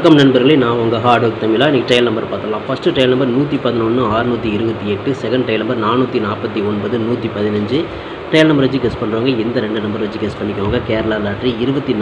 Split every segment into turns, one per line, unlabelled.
வணக்கம் நண்பர்களே, நான் உங்கள் ஹார்ட் ஒர்க் தமிழா. இன்றைக்கி ட்ரையல் நம்பர் பார்த்துடலாம். First trial number 111 628, second trial number 449 115. Trial number வச்சு கெஸ் பண்ணுறவங்க எந்த ரெண்டு நம்பர் வச்சு கெஸ் பண்ணிக்கோங்க. கேரளா லாட்ரி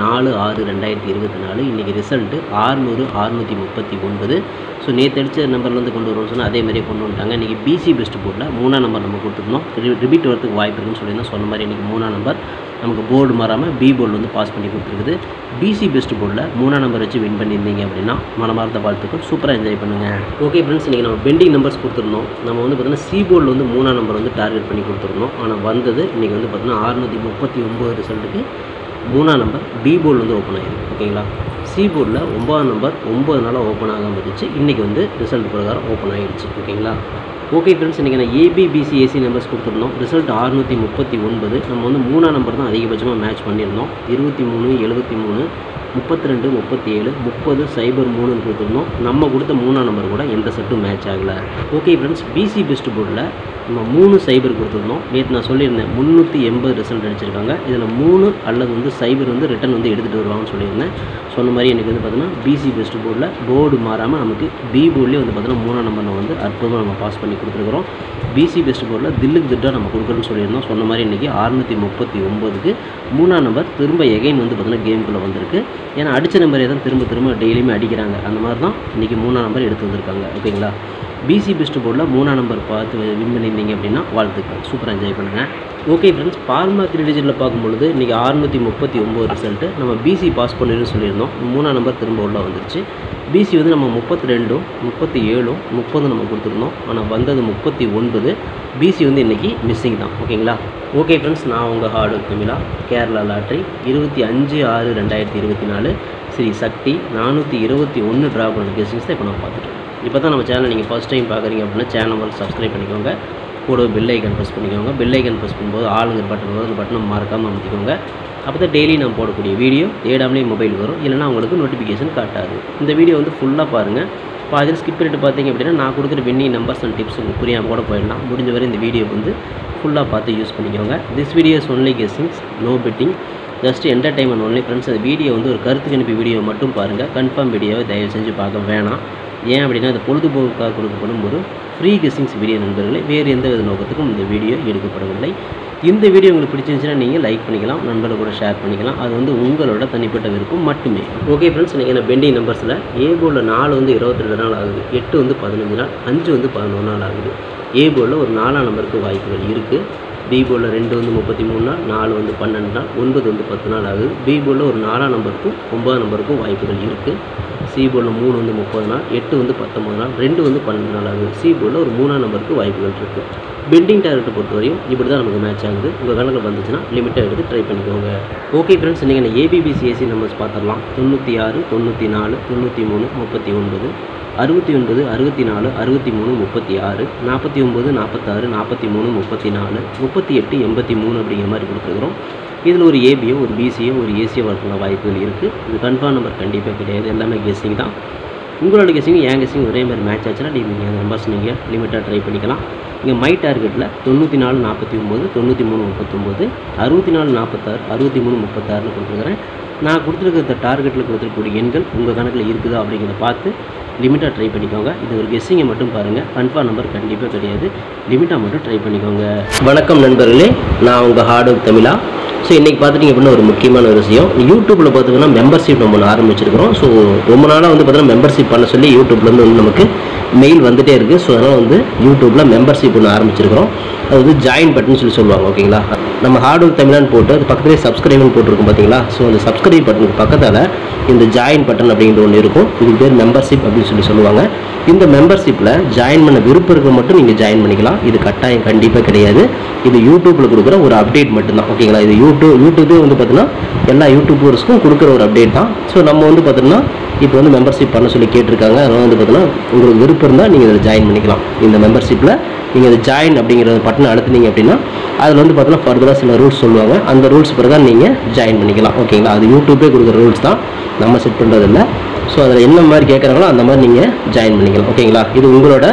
24/6/2024. இன்றைக்கி ரிசல்ட்டு 600 639. ஸோ நேற்று அடித்த நம்பர்லேருந்து கொண்டு வருவோம்னு சொன்னால் அதே மாதிரியே கொண்டு வந்துட்டாங்க. இன்றைக்கி பிசி பெஸ்ட் போர்டில் 3ஆம் நம்பர் நம்ம கொடுத்துருந்தோம். ரிப்பீட் வரதுக்கு வாய்ப்பு இருக்குன்னு சொல்லியிருந்தோம். சொன்ன மாதிரி இன்றைக்கி 3ஆம் நம்பர் நமக்கு போர்டு மாறாமல் பி போர்டில் வந்து பாஸ் பண்ணி கொடுத்துருக்குது. பிசி பெஸ்ட் போர்டில் 3ஆம் நம்பர் வச்சு வின் பண்ணியிருந்தீங்க அப்படின்னா மனமார்ந்த வாழ்த்துக்கள். சூப்பராக என்ஜாய் பண்ணுங்கள். ஓகே ஃப்ரெண்ட்ஸ், இன்றைக்கி நம்ம பெண்டிங் நம்பர்ஸ் கொடுத்துருந்தோம். நம்ம வந்து பார்த்தீங்கன்னா சி போர்டில் வந்து 3ஆம் நம்பர் வந்து டார்கெட் பண்ணி கொடுத்துருந்தோம். ஆனால் வந்தது இன்றைக்கி வந்து பார்த்தீங்கன்னா 639 ரிசல்ட்டுக்கு 3ஆம் நம்பர் பி போர்டில் வந்து ஓப்பன் ஆகிருக்கு. ஓகேங்களா, சி போர்டில் 9ஆம் நம்பர் 9 நாளாக ஓப்பன் ஆகாமல் இருந்துச்சு. இன்றைக்கி வந்து ரிசல்ட் பிரகாரம் ஓப்பன் ஆகிடுச்சு. ஓகேங்களா. ஓகே ஃப்ரெண்ட்ஸ், இன்றைக்கி நான் ஏபிபிசி ஏசி நம்பர்ஸ் கொடுத்துருந்தோம். ரிசல்ட் 639. நம்ம வந்து 3ஆம் நம்பர் தான் அதிகபட்சமாக மேட்ச் பண்ணியிருந்தோம். 23 73 32 37 30 03 கொடுத்துருந்தோம். நம்ம கொடுத்த 3ஆம் நம்பர் கூட எந்த செட்டும் மேட்ச் ஆகலை. ஓகே ஃப்ரெண்ட்ஸ், பிசி பெஸ்ட் போர்டில் நம்ம 3 சைபர் கொடுத்துருந்தோம். நேற்று நான் சொல்லியிருந்தேன் 380 ரிசல்ட் அடிச்சிருக்காங்க. இதில் 3 அல்லது வந்து சைபர் வந்து ரிட்டன் வந்து எடுத்துகிட்டு வருவாங்கன்னு சொல்லியிருந்தேன். சொன்ன மாதிரி எனக்கு வந்து பார்த்தீங்கன்னா பிசி பெஸ்ட் போர்டில் போர்டு மாறாமல் நமக்கு பி போர்ட்லேயே வந்து பார்த்தீங்கன்னா 3ஆம் நம்பரில் வந்து அற்புதமாக நம்ம பாஸ் பண்ணி கொடுத்துருக்குறோம். பிசி பெஸ்ட் போர்டில் தில்லுக்கு திட்டாக நம்ம கொடுக்குறோன்னு சொல்லியிருந்தோம். சொன்ன மாதிரி இன்றைக்கி 639க்கு 3ஆம் நம்பர் திரும்ப எகைன் வந்து பார்த்தீங்கன்னா கேமுக்குள்ளே வந்திருக்கு. ஏன்னா அடித்த நம்பரே தான் திரும்ப டெய்லியுமே அடிக்கிறாங்க. அந்த மாதிரி தான் இன்றைக்கி 3ஆம் நம்பர் எடுத்து வந்திருக்காங்க. ஓகேங்களா. பிசி பெஸ்ட் போர்டில் 3ஆம் நம்பர் பார்த்து வின் பண்ணியிருந்தீங்க அப்படின்னா வாழ்த்துக்கள். சூப்பராக என்ஜாய் பண்ணுங்கள். ஓகே ஃப்ரெண்ட்ஸ், ஃபார்மா 3 டிஜிட்டில் பார்க்கும்பொழுது இன்றைக்கி 639 ரிசல்ட்டு நம்ம பிசி பாஸ் பண்ணிடுன்னு சொல்லியிருந்தோம். 3ஆம் நம்பர் திரும்ப உள்ள வந்துருச்சு. பிசி வந்து நம்ம 32 37 30 நம்ம கொடுத்துருந்தோம். ஆனால் வந்தது 39. பிசி வந்து இன்றைக்கி மிஸ்ஸிங் தான். ஓகேங்களா. ஓகே ஃப்ரெண்ட்ஸ், நான் உங்கள் ஹார்ட் ஒர்க் தமிழா. கேரளா லாட்ரி 25/6/2024 ஸ்ரீ சக்தி 421 ட்ரா பண்ண கெஸ்டிங்ஸ் தான் இப்போ நம்ம பார்த்துட்டோம். இப்போ தான் நம்ம சேனல் நீங்கள் ஃபஸ்ட் டைம் பார்க்குறீங்க அப்படின்னா சேனல் சப்ஸ்கிரைப் பண்ணிக்கோங்க. கூட பெல் ஐக்கன் ப்ரெஸ் பண்ணிக்கோங்க. பெல் ஐக்கன் ப்ரெஸ் பண்ணும்போது ஆளுங்கிற பட்டன் வரும். அந்த பட்டனை மறக்காமல் அமைத்திக்கோங்க. அப்போ தான் டெய்லி நான் போடக்கூடிய வீடியோ தேடாமலே மொபைல் வரும். இல்லைனா உங்களுக்கு நோட்டிஃபிகேஷன் காட்டாது. இந்த வீடியோ வந்து ஃபுல்லாக பாருங்கள். பாதியில் ஸ்கிப் பண்ணிட்டு பார்த்தீங்க அப்படின்னா நான் கொடுக்குற வின்னிங் நம்பர்ஸ் அண்ட் டிப்ஸ் உங்களுக்கு புரியாமல் கூட போயிடலாம். முடிஞ்ச வரை இந்த வீடியோ வந்து ஃபுல்லாக பார்த்து யூஸ் பண்ணிக்கோங்க. This videos only guessings, no betting, just entertainment only. Friends, அந்த வீடியோ வந்து ஒரு கருத்துக்கு அனுப்பி வீடியோ மட்டும் பாருங்கள். கன்ஃபார்ம் வீடியோவை தயவு செஞ்சு பார்க்க வேணாம். ஏன் அப்படின்னா அது பொழுதுபோக்காக கொடுக்கப்படும் ஒரு ஃப்ரீ கெஸ்ஸிங்ஸ் வீடியோ நண்பர்களே. வேறு எந்த வித நோக்கத்துக்கும் இந்த வீடியோ எடுக்கப்படவில்லை. இந்த வீடியோ உங்களுக்கு பிடிச்சிருந்துச்சுன்னா நீங்கள் லைக் பண்ணிக்கலாம், நண்பர்கள் கூட ஷேர் பண்ணிக்கலாம். அது வந்து உங்களோட தனிப்பட்ட விருப்பம் மட்டுமே. ஓகே ஃப்ரெண்ட்ஸ், நீங்கள் என்ன பெண்டிங் நம்பர்ஸில் ஏ போர்டில் 4 வந்து 22 நாள் ஆகுது, 8 வந்து 15 நாள், 5 வந்து 11 நாள் ஆகுது. ஏ போர்டில் ஒரு 4ஆம் நம்பருக்கு வாய்ப்புகள் இருக்குது. பி போர்டில் 2 வந்து 33 நாள், 4 வந்து 12 நாள், 9 வந்து 10 நாள் ஆகுது. பி போர்டில் ஒரு 4ஆம் நம்பருக்கும் 9ஆம் நம்பருக்கும் வாய்ப்புகள் இருக்குது. சி போர்டில் 3 வந்து 30 நாள், 8 வந்து 19 நாள், 2 வந்து 12 நாள் ஆகுது. சி போர்டில் ஒரு 3ஆம் நம்பருக்கு வாய்ப்புகள் இருக்குது. பெண்டிங் டார்கெட்டை பொறுத்தவரையும் இப்படி தான் நமக்கு மேட்ச் ஆகுது. உங்கள் கணக்கில் வந்துச்சுன்னா லிமிட்டாக எடுத்து ட்ரை பண்ணிக்கோங்க. ஓகே ஃப்ரெண்ட்ஸ், நீங்கள் என்ன ஏபிபிசி ஏசி நம்பர்ஸ் பார்த்துடலாம். 96 94 93 39 69 64 63 36 49 46 43 34 38 83 அப்படிங்கிற மாதிரி கொடுத்துருக்குறோம். இதில் ஒரு ஏபியோ ஒரு பிசியோ ஒரு ஏசியோ வரதுள்ள வாய்ப்புகள் இருக்குது. இது கன்ஃபார்ம் நம்பர் கண்டிப்பாக கிடையாது. எல்லாமே கெஸ்ஸிங் தான். உங்களோட கெஸ்ஸிங் என் கெஸ்ஸிங் ஒரே மாதிரி மேட்ச் ஆச்சுன்னா நீங்கள் அந்த நம்பர்ஸ் நீங்கள் லிமிட்டாக ட்ரை பண்ணிக்கலாம். இங்கே மை டார்கெட்டில் 94 49 93 39 64 46 63 36 கொடுத்துருக்குறேன். நான் கொடுத்துருக்க டார்கெட்டில் கொடுத்துருக்கக்கூடிய எண்கள் உங்கள் கணக்கில் இருக்குதா அப்படிங்கிறத பார்த்து லிமிட்டாக ட்ரை பண்ணிக்கோங்க. இது ஒரு கெஸ்ஸிங்கை மட்டும் பாருங்கள். கன்ஃபார்ம் நம்பர் கண்டிப்பாக கிடையாது. லிமிட்டாக மட்டும் ட்ரை பண்ணிக்கோங்க. வணக்கம் நண்பர்களே, நான் உங்கள் ஹார்ட் ஒர்க் தமிழா. ஸோ இன்றைக்கி பார்த்துட்டிங்க அப்படின்னா ஒரு முக்கியமான ஒரு விஷயம். யூடியூப்பில் பார்த்திங்கன்னா மெம்பர்ஷிப் நம்ம ஆரம்பிச்சிருக்கிறோம். ஸோ ரொம்ப நாளாக வந்து பார்த்திங்கன்னா மெம்பர்ஷிப் பண்ண சொல்லி யூடியூப்லேருந்து வந்து நமக்கு மெயில் வந்துகிட்டே இருக்குது. ஸோ அதனால் வந்து யூடியூப்பில் மெம்பர்ஷிப் ஒன்று ஆரம்பிச்சிருக்கிறோம். அது வந்து ஜாயின் பட்டன் சொல்லி சொல்லுவாங்க. ஓகேங்களா. நம்ம ஹார்ட் ஒர்க் தமிழான்னு போட்டு அது பக்கத்துலேயே சப்ஸ்கிரைப்னு போட்டிருக்கும் பார்த்தீங்களா. ஸோ அந்த சப்ஸ்கிரைப் பட்டனுக்கு பக்கத்தில் இந்த ஜாயின் பட்டன் அப்படிங்கிற ஒன்று இருக்கும். இதுக்கு பேர் மெம்பர்ஷிப் அப்படின்னு சொல்லி சொல்லுவாங்க. இந்த மெம்பர்ஷிப்பில் ஜாயின் பண்ண விருப்பம் இருக்க மட்டும் நீங்கள் ஜாயின் பண்ணிக்கலாம். இது கட்டாயம் கண்டிப்பாக கிடையாது. இது யூடியூப்பில் கொடுக்குற ஒரு அப்டேட் மட்டும்தான். ஓகேங்களா. இது யூடியூபே வந்து பார்த்தீங்கன்னா எல்லா யூடியூபர்ஸ்க்கும் கொடுக்குற ஒரு அப்டேட் தான். ஸோ நம்ம வந்து பார்த்தீங்கன்னா இப்போ வந்து மெம்பர்ஷிப் பண்ண சொல்லி கேட்டிருக்காங்க. அதனால் வந்து பார்த்தீங்கன்னா உங்களுக்கு விருப்பம் இருந்தால் நீங்கள் இதில் ஜாயின் பண்ணிக்கலாம். இந்த மெம்பர்ஷிப்பில் நீங்கள் அதை ஜாயின் அப்படிங்கிற பட்டனை அழுத்தினீங்க அப்படின்னா அதில் வந்து பார்த்தீங்கன்னா ஃபர்தராக சில ரூல்ஸ் சொல்லுவாங்க. அந்த ரூல்ஸ் பிரகாரம் நீங்கள் ஜாயின் பண்ணிக்கலாம். ஓகேங்களா. அது யூடியூபே கொடுக்குற ரூல்ஸ் தான், நம்ம செட் பண்ணுறதில்ல. ஸோ அதில் என்ன மாதிரி கேட்குறாங்களோ அந்த மாதிரி நீங்கள் ஜாயின் பண்ணிக்கலாம். ஓகேங்களா. இது உங்களோட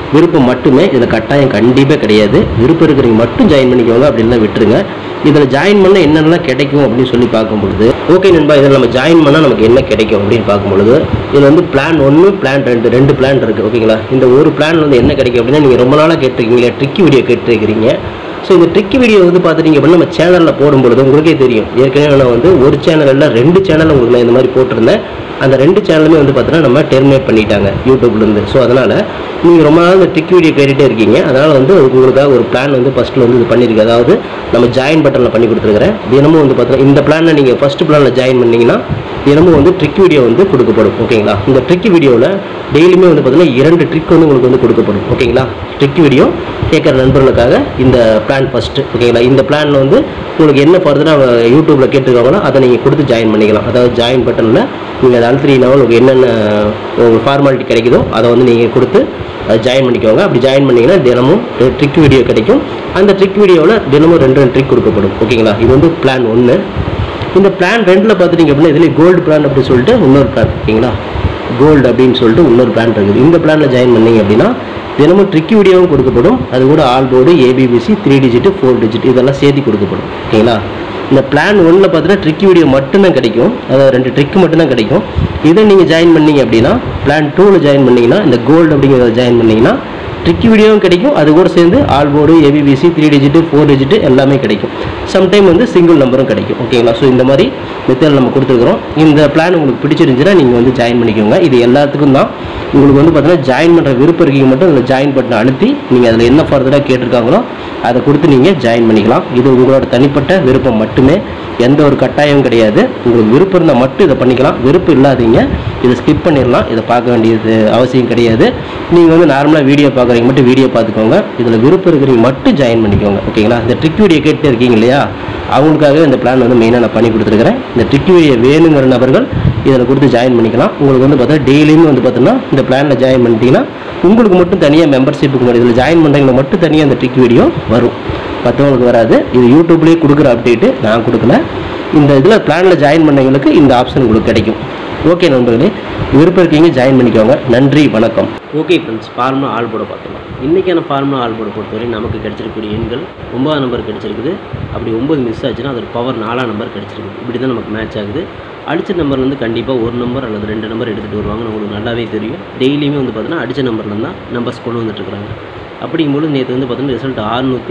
விருப்பம் மட்டுமே, இதில் கட்டாயம் கண்டிப்பாக கிடையாது. விருப்பம் இருக்கிறவங்க மட்டும் ஜாயின் பண்ணிக்கோங்க, அப்படின்லாம் விட்டுருங்க. இதில் ஜாயின் பண்ணால் என்னென்னலாம் கிடைக்கும் அப்படின்னு சொல்லி பார்க்கும்பொழுது, ஓகே நண்பா, இதில் நம்ம ஜாயின் பண்ணால் நமக்கு என்ன கிடைக்கும் அப்படின்னு பார்க்கும்பொழுது, இதில் வந்து பிளான் 1 பிளான் 2 2 பிளான் இருக்குது. ஓகேங்களா, இந்த ஒரு பிளான் வந்து என்ன கிடைக்கும் அப்படின்னா, நீங்கள் ரொம்ப நாளாக கேட்டிருக்கீங்களே ட்ரிக்கி வீடியோ கேட்டிருக்கிறீங்க. ஸோ இந்த ட்ரிக்கி வீடியோ வந்து பார்த்துட்டீங்க அப்படின்னா நம்ம சேனலில் போடும்பொழுது உங்களுக்கே தெரியும். ஏற்கனவே நான் வந்து ஒரு சேனல் இல்லை 2 சேனல் உங்களுக்கு நான் இந்த மாதிரி போட்டிருந்தேன். அந்த 2 சேனலுமே வந்து பார்த்தீங்கன்னா நம்ம டெர்மினேட் பண்ணிட்டாங்க யூடியூப்லேருந்து. ஸோ அதனால் நீங்கள் ரொம்ப நாள் இந்த ட்ரிக் வீடியோ கேட்டுகிட்டே இருக்கீங்க. அதனால் வந்து உங்களுக்காக ஒரு பிளான் வந்து ஃபஸ்ட்டில் வந்து இது பண்ணியிருக்கு. அதாவது நம்ம ஜாயின் பட்டனில் பண்ணி கொடுத்துருக்குறேன். தினமும் வந்து பார்த்தீங்கன்னா இந்த பிளானில் நீங்கள் ஃபஸ்ட்டு பிளானில் ஜாயின் பண்ணிங்கன்னா தினமும் வந்து ட்ரிக் வீடியோ வந்து கொடுக்கப்படும். ஓகேங்களா, இந்த ட்ரிக் வீடியோவில் டெய்லியுமே வந்து பார்த்தீங்கன்னா 2 ட்ரிக் வந்து உங்களுக்கு வந்து கொடுக்கப்படும். ஓகேங்களா, ட்ரிக் வீடியோ கேட்குற நண்பர்களுக்காக இந்த பிளான் ஃபஸ்ட்டு. ஓகேங்களா, இந்த பிளானில் வந்து உங்களுக்கு என்ன ஃபர்தராக யூடியூப்பில் கேட்டுருக்காங்களோ அதை நீங்கள் கொடுத்து ஜாயின் பண்ணிக்கலாம். அதாவது ஜாயின் பட்டனில் நீங்கள் அதை அழுத்தினீங்கன்னா உங்களுக்கு என்னென்ன உங்களுக்கு ஃபார்மாலிட்டி கிடைக்குதோ அதை வந்து நீங்கள் கொடுத்து ஜாயின் பண்ணிக்கோங்க. அப்படி ஜாயின் பண்ணிங்கன்னா தினமும் ட்ரிக் வீடியோ கிடைக்கும். அந்த ட்ரிக் வீடியோவில் தினமும் 2 ட்ரிக் கொடுக்கப்படும். ஓகேங்களா, இது வந்து பிளான் 1. இந்த பிளான் 2ல் பார்த்துட்டிங்க அப்படின்னா இதில் கோல்டு பிளான் அப்படின்னு சொல்லிட்டு இன்னொரு பிளான். ஓகேங்களா, கோல்டு அப்படின்னு சொல்லிட்டு இன்னொரு பிளான் இருக்குது. இந்த பிளானில் ஜாயின் பண்ணிங்க அப்படின்னா தினமும் ட்ரிக் வீடியோவும் கொடுக்கப்படும். அது கூட all board, ABBC, 3 digit 4 digit இதெல்லாம் சேர்த்து கொடுக்கப்படும். ஓகேங்களா, இந்த பிளான் 1ல் பார்த்தீங்கன்னா ட்ரிக் வீடியோ மட்டும்தான் கிடைக்கும். அதாவது 2 ட்ரிக் மட்டும்தான் கிடைக்கும். இதை நீங்கள் ஜாயின் பண்ணிங்க அப்படின்னா பிளான் 2ல் ஜாயின் பண்ணிங்கன்னா இந்த கோல்டு அப்படிங்கிறத ஜாயின் பண்ணிங்கன்னா ட்ரிக் வீடியோவும் கிடைக்கும். அது கூட சேர்ந்து all board, ABBC, 3 digit 4 digit எல்லாமே கிடைக்கும். சம்டைம் வந்து சிங்கிள் நம்பரும் கிடைக்கும். ஓகேங்களா, ஸோ இந்த மாதிரி மெத்தட் நம்ம கொடுத்துருக்குறோம். இந்த பிளான் உங்களுக்கு பிடிச்சிருந்துச்சுன்னா நீங்கள் வந்து ஜாயின் பண்ணிக்கோங்க. இது எல்லாத்துக்கும் தான். உங்களுக்கு வந்து பார்த்தீங்கன்னா ஜாயின் பண்ணுற விருப்பம் இருக்கீங்க மட்டும் அதில் ஜாயின் பட்டனை அழுத்தி நீங்கள் அதில் என்ன ஃபர்தராக கேட்டிருக்காங்களோ அதை கொடுத்து நீங்கள் ஜாயின் பண்ணிக்கலாம். இது உங்களோட தனிப்பட்ட விருப்பம் மட்டுமே, எந்த ஒரு கட்டாயமும் கிடையாது. உங்களுக்கு விருப்பம் இருந்தால் மட்டும் இதை பண்ணிக்கலாம். விருப்பம் இல்லாதீங்க இதை ஸ்கிப் பண்ணிடலாம். இதை பார்க்க வேண்டியது அவசியம் கிடையாது. நீங்கள் வந்து நார்மலாக வீடியோ பார்க்குறீங்க மட்டும் வீடியோ பார்த்துக்கோங்க. இதில் விருப்பம் இருக்கிறீங்க மட்டும் ஜாயின் பண்ணிக்கோங்க. ஓகேங்களா, இந்த ட்ரிக் வீடியோ கேட்டு இருக்கீங்க இல்லையா, அவங்களுக்காகவே இந்த பிளான் வந்து மெயினாக நான் பண்ணி கொடுத்துருக்கிறேன். இந்த ட்ரிக் வீடியோ வேணுங்கிற நபர்கள் இதில் கொடுத்து ஜாயின் பண்ணிக்கலாம். உங்களுக்கு வந்து பார்த்தா டெய்லியுமே வந்து பார்த்தீங்கன்னா இந்த பிளானில் ஜாயின் பண்ணிட்டீங்கன்னா உங்களுக்கு மட்டும் தனியாக மெம்பர்ஷிப்புக்கு மட்டும் இதில் ஜாயின் பண்ணுறவங்க மட்டும் தனியாக இந்த ட்ரிக் வீடியோ வரும், மற்றவங்களுக்கு வராது. இது யூடியூப்லேயே கொடுக்குற அப்டேட்டு, நான் கொடுக்கல. இந்த இதில் பிளானில் ஜாயின் பண்ணவங்களுக்கு இந்த ஆப்ஷன் உங்களுக்கு கிடைக்கும். ஓகே நண்பர்களே, விருப்பம் இருக்கீங்க ஜாயின் பண்ணிக்கோங்க. நன்றி, வணக்கம். ஓகே ஃப்ரெண்ட்ஸ், ஃபார்முலா ஆல் போர்டை பார்த்துக்கலாம். இன்றைக்கான ஃபார்முலா ஆல் போர்டை பொறுத்தவரை நமக்கு கிடைச்சிருக்கக்கூடிய எண்கள் 9 நம்பர் கிடைச்சிருக்குது. அப்படி 9 மிஸ் ஆச்சுன்னா அதோட பவர் 4 நம்பர் கிடைச்சிருக்குது. இப்படி தான் நமக்கு மேட்ச் ஆகுது. அடித்த நம்பர்லேருந்து கண்டிப்பாக 1 நம்பர் அல்லது 2 நம்பர் எடுத்துகிட்டு வருவாங்கன்னு உங்களுக்கு நல்லாவே தெரியும். டெய்லியுமே வந்து பார்த்தீங்கன்னா அடித்த நம்பர்லேருந்து தான் நம்பர்ஸ் கொண்டு வந்துட்டுருக்காங்க. அப்படிங்கும்போது நேற்று வந்து பார்த்தீங்கன்னா ரிசல்ட்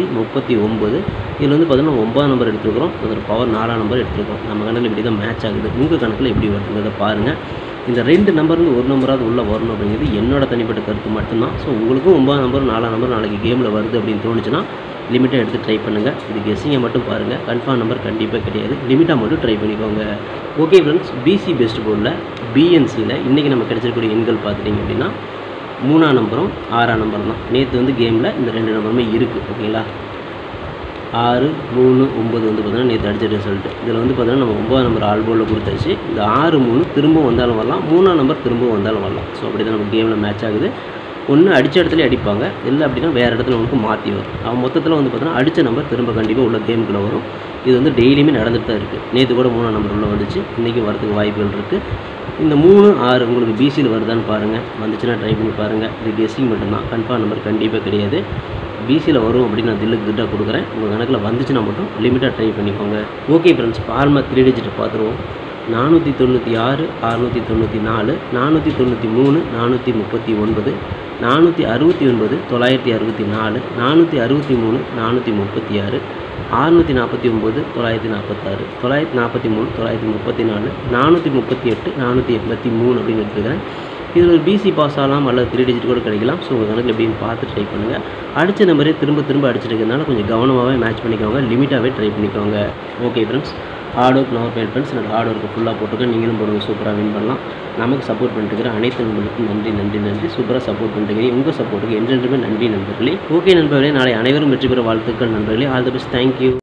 639. இதில் வந்து பார்த்தீங்கன்னா 9 நம்பர் எடுத்துருக்கிறோம். அதோட பவர் 4 நம்பர் எடுத்துருக்கோம். நம்ம கணக்கில் இப்படி தான் மேட்ச் ஆகுது. உங்கள் கணக்கில் எப்படி வருதுங்கிறத பாருங்கள். இந்த 2 நம்பர்லேருந்து 1 நம்பராவது உள்ளே வரணும் அப்படிங்கிறது என்னோட தனிப்பட்ட கருத்து மட்டும்தான். ஸோ உங்களுக்கும் 9 நம்பர் 4 நம்பர் நாளைக்கு கேமில் வருது அப்படின்னு தோணுச்சுன்னா லிமிட்டாக எடுத்து ட்ரை பண்ணுங்கள். இது கெஸ்ஸிங்கை மட்டும் பாருங்கள். கன்ஃபார்ம் நம்பர் கண்டிப்பாக கிடையாது. லிமிட்டாக மட்டும் ட்ரை பண்ணிக்கோங்க. ஓகே ஃப்ரெண்ட்ஸ், பிசி பெஸ்ட் போர்டில் பிஎன்சியில் இன்றைக்கி நம்ம கிடைச்சிருக்கக்கூடிய எண்கள் பார்த்துட்டிங்க அப்படின்னா 3ஆம் நம்பரும் 6ஆம் நம்பர் தான். நேற்று வந்து கேமில் இந்த 2 நம்பருமே இருக்குது. ஓகேங்களா, 6, 3, 9 வந்து பார்த்தீங்கன்னா நேற்று அடித்த ரிசல்ட்டு. இதில் வந்து பார்த்தீங்கன்னா நம்ம 9 நம்பர் ஆல் போர்டில் கொடுத்தாச்சு. இந்த 6, 3 திரும்பவும் வந்தாலும் வரலாம், 3ஆம் நம்பர் திரும்பவும் வந்தாலும் வரலாம். ஸோ அப்படி தான் நம்ம கேமில் மேட்ச் ஆகுது. ஒன்று அடித்த இடத்துல அடிப்பாங்க, இல்லை அப்படின்னா வேறு இடத்துல உங்களுக்கு மாற்றி வரும். அவன் மொத்தத்தில் வந்து பார்த்தீங்கன்னா அடித்த நம்பர் திரும்ப கண்டிப்பாக உள்ள கேமுக்குள்ளே வரும். இது வந்து டெய்லியுமே நடந்துட்டு தான் இருக்குது. நேற்று கூட 3ஆம் நம்பர் உள்ள வந்துச்சு, இன்றைக்கும் வரதுக்கு வாய்ப்புகள் இருக்குது. இந்த 3, 6 உங்களுக்கு பிசியில் வருதான்னு பாருங்கள். வந்துச்சுன்னா ட்ரை பண்ணி பாருங்கள். இது கெஸ்ஸிங் மட்டும்தான், கன்ஃபார்ம் நம்பர் கண்டிப்பாக கிடையாது. பிசியில் வரும் அப்படின்னு நான் தில்லுக்கு திட்டாக கொடுக்குறேன். உங்கள் கணக்கில் வந்துச்சுன்னா மட்டும் லிமிட்டாக ட்ரை பண்ணிக்கோங்க. ஓகே ஃப்ரெண்ட்ஸ், ஃபார்மா 3 டிஜிட் பார்த்துருவோம். 496, 694, 493, 439, 469, 964, 463, 436, 649, 946, 943, 934, 438, 483 அப்படின்னு எடுத்துக்கிறேன். இதில் ஒரு பிசி பாஸ் ஆகலாம் அல்லது 3 டிஜிட் கூட கிடைக்கலாம். ஸோ உங்கள் கணக்கில் எப்படின்னு பார்த்து ட்ரை பண்ணுங்கள். அடித்த நம்பரே திரும்ப திரும்ப அடிச்சுட்டு இருக்கிறதுனால கொஞ்சம் கவனமாகவே மேட்ச் பண்ணிக்கோங்க. லிமிட்டாகவே ட்ரை பண்ணிக்கோங்க. Okay friends, hard work never fail friends. என்னோட ஹார்ட் ஒர்க்கு ஃபுல்லாக போட்டுருக்கேன். நீங்களும் போடுங்க, சூப்பராக வின் பண்ணலாம். நமக்கு சப்போர்ட் பண்ணிட்டுருக்கிற அனைத்து நண்பர்களுக்கும் நன்றி நன்றி நன்றி. சூப்பராக சப்போர்ட் பண்ணிட்டுருக்கீங்க. உங்கள் சப்போர்ட்டுக்கு என்றென்றுமே நன்றி நண்பர்களே. ஓகே நண்பர்களே, நாளை அனைவரும் வெற்றி பெற வாழ்த்துக்கள் நண்பர்களே. All the best. தேங்க்யூ.